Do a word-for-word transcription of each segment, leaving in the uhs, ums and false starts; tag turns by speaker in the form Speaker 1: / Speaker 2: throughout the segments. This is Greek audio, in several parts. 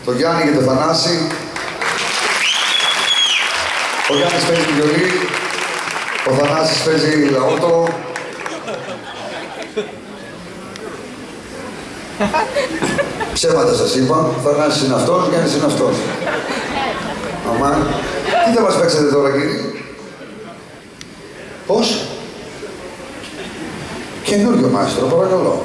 Speaker 1: το Γιάννη και το Θανάση. Ο Γιάννης παίζει βιολί, ο Θανάσης παίζει λαότο. Ψέματα σας είπα, ο Θανάσης είναι αυτός, ο Γιάννης είναι αυτός. Αμάν. Τι θα μας παίξετε τώρα, κύριοι? Πώς? Καινούριο μάστρο, παρακαλώ.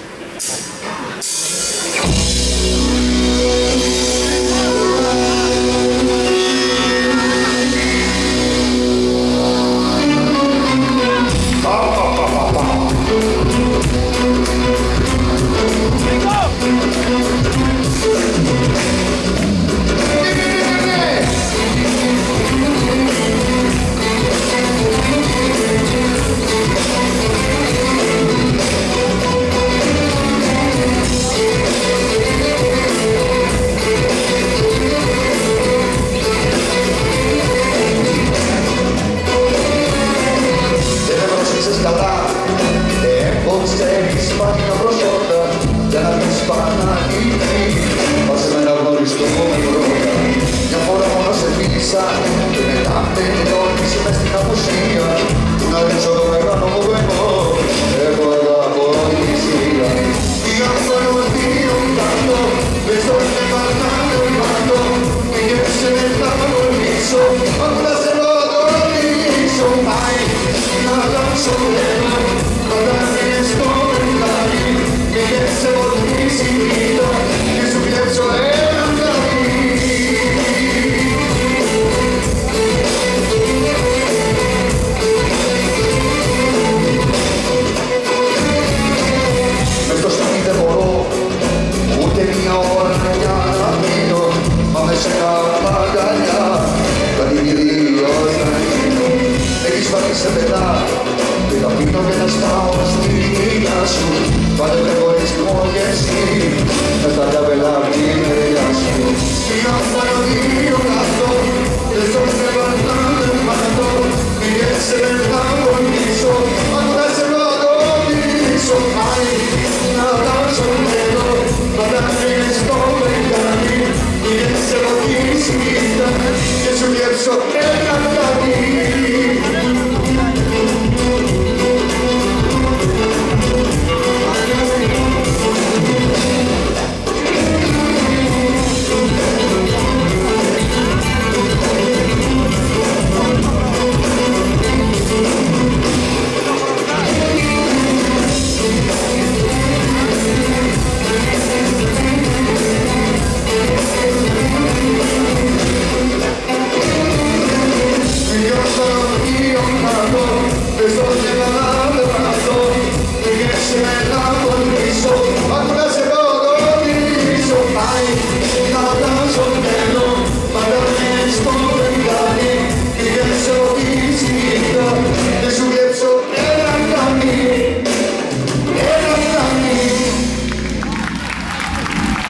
Speaker 1: Σε πετά και θα πίνω και θα σπάω στη γυναίκα σου. Πάτε με χωρίς και εσύ.